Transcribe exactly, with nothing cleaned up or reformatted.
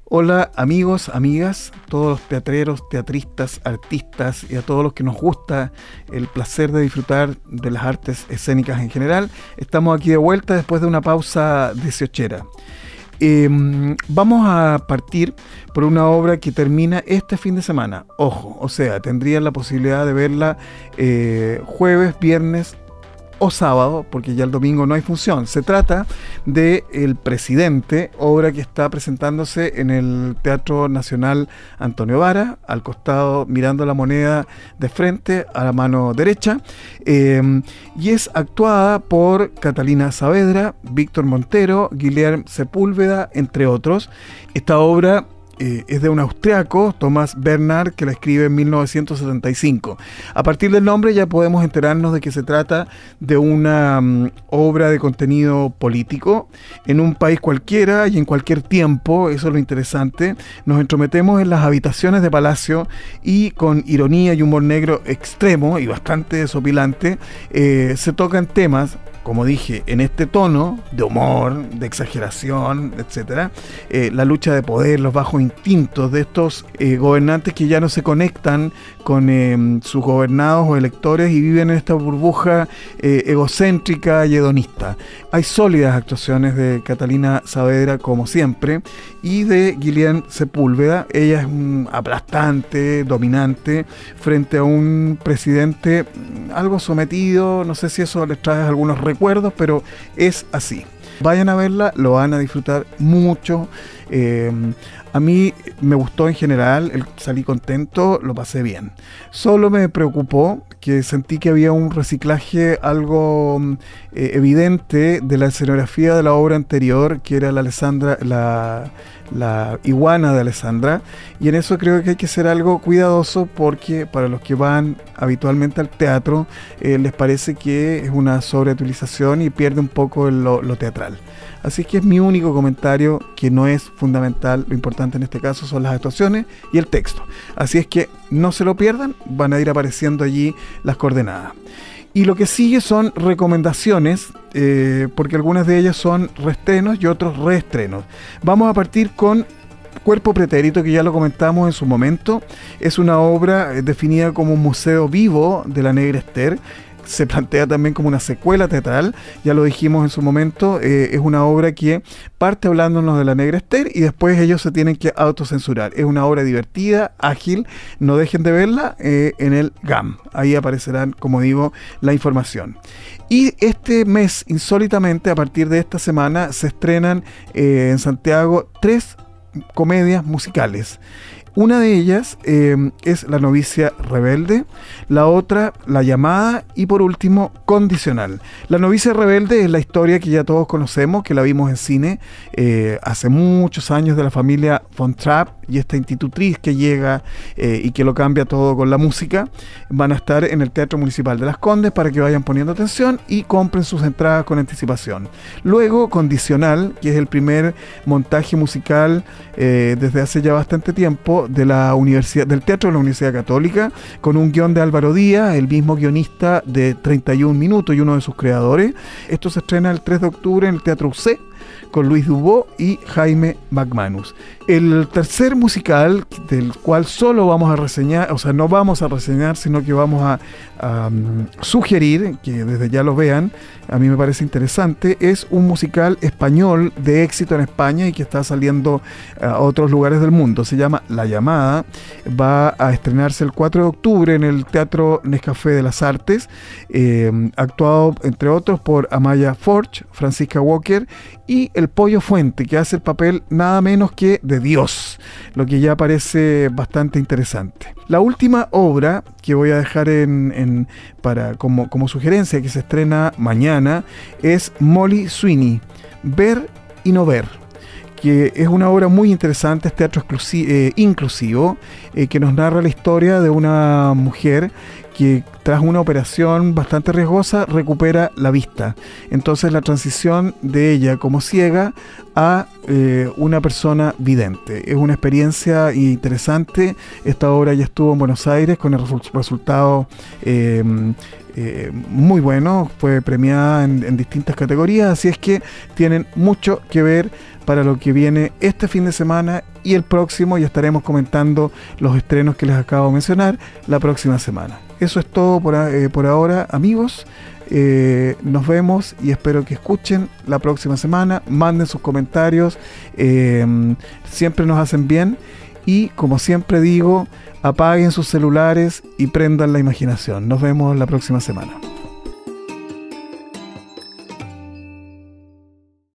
Hola amigos, amigas, todos los teatreros, teatristas, artistas y a todos los que nos gusta el placer de disfrutar de las artes escénicas en general. Estamos aquí de vuelta después de una pausa dieciochera. Eh, vamos a partir por una obra que termina este fin de semana. Ojo, o sea, tendrían la posibilidad de verla eh, jueves, viernes o sábado, porque ya el domingo no hay función. Se trata de El Presidente, obra que está presentándose en el Teatro Nacional Antonio Vara, al costado, mirando la Moneda de frente, a la mano derecha, eh, y es actuada por Catalina Saavedra, Víctor Montero, Guilherme Sepúlveda, entre otros. Esta obra Eh, es de un austriaco, Thomas Bernhard, que la escribe en mil novecientos setenta y cinco. A partir del nombre ya podemos enterarnos de que se trata de una um, obra de contenido político en un país cualquiera y en cualquier tiempo. Eso es lo interesante. Nos entrometemos en las habitaciones de palacio y con ironía y humor negro extremo y bastante desopilante eh, se tocan temas, como dije, en este tono de humor, de exageración, etcétera, eh, la lucha de poder, los bajos instintos de estos eh, gobernantes que ya no se conectan con eh, sus gobernados o electores y viven en esta burbuja eh, egocéntrica y hedonista. Hay sólidas actuaciones de Catalina Saavedra, como siempre, y de Guilherme Sepúlveda. Ella es un aplastante, dominante, frente a un presidente algo sometido. No sé si eso les trae algunos recuerdos, recuerdos, pero es así. Vayan a verla, lo van a disfrutar mucho. Eh, a mí me gustó en general, el, salí contento, lo pasé bien. Solo me preocupó que sentí que había un reciclaje algo eh, evidente de la escenografía de la obra anterior, que era la Alessandra, la, la iguana de Alessandra, y en eso creo que hay que ser algo cuidadoso, porque para los que van habitualmente al teatro eh, les parece que es una sobreutilización y pierde un poco lo, lo teatral. Así que es mi único comentario, que no es fundamental. Lo importante en este caso son las actuaciones y el texto. Así es que no se lo pierdan, van a ir apareciendo allí las coordenadas. Y lo que sigue son recomendaciones, eh, porque algunas de ellas son reestrenos y otros reestrenos. Vamos a partir con Cuerpo Pretérito, que ya lo comentamos en su momento. Es una obra eh, definida como un museo vivo de la Negra Ester. Se plantea también como una secuela teatral, ya lo dijimos en su momento. Eh, es una obra que parte hablándonos de la Negra Ester y después ellos se tienen que autocensurar. Es una obra divertida, ágil, no dejen de verla eh, en el G A M. Ahí aparecerán, como digo, la información. Y este mes, insólitamente, a partir de esta semana, se estrenan eh, en Santiago tres comedias musicales. Una de ellas eh, es La Novicia Rebelde, la otra La Llamada y por último Condicional. La Novicia Rebelde es la historia que ya todos conocemos, que la vimos en cine eh, hace muchos años, de la familia Von Trapp y esta institutriz que llega eh, y que lo cambia todo con la música. Van a estar en el Teatro Municipal de Las Condes para que vayan poniendo atención y compren sus entradas con anticipación. Luego Condicional, que es el primer montaje musical eh, desde hace ya bastante tiempo de la universidad, del Teatro de la Universidad Católica, con un guión de Álvaro Díaz, el mismo guionista de treinta y un minutos y uno de sus creadores. Esto se estrena el tres de octubre en el Teatro U C, con Luis Dubó y Jaime McManus. El tercer musical, del cual solo vamos a reseñar, o sea, no vamos a reseñar, sino que vamos a, a um, sugerir que desde ya lo vean, a mí me parece interesante, es un musical español de éxito en España y que está saliendo a otros lugares del mundo. Se llama La Llamada, va a estrenarse el cuatro de octubre en el Teatro Nescafé de las Artes, eh, actuado entre otros por Amaya Forge, Francisca Walker y el Pollo Fuente, que hace el papel nada menos que de Dios, lo que ya parece bastante interesante. La última obra que voy a dejar en, en, para, como, como sugerencia, que se estrena mañana, es Molly Sweeney, Ver y No Ver, que es una obra muy interesante, es teatro eh, inclusivo, eh, que nos narra la historia de una mujer que tras una operación bastante riesgosa recupera la vista. Entonces la transición de ella como ciega a eh, una persona vidente. Es una experiencia interesante. Esta obra ya estuvo en Buenos Aires con el resultado eh, eh, muy bueno. Fue premiada en, en distintas categorías, así es que tienen mucho que ver para lo que viene este fin de semana y el próximo ya estaremos comentando los estrenos que les acabo de mencionar la próxima semana. Eso es todo por, eh, por ahora, amigos. Eh, nos vemos y espero que escuchen la próxima semana, manden sus comentarios, eh, siempre nos hacen bien, y como siempre digo, apaguen sus celulares y prendan la imaginación. Nos vemos la próxima semana.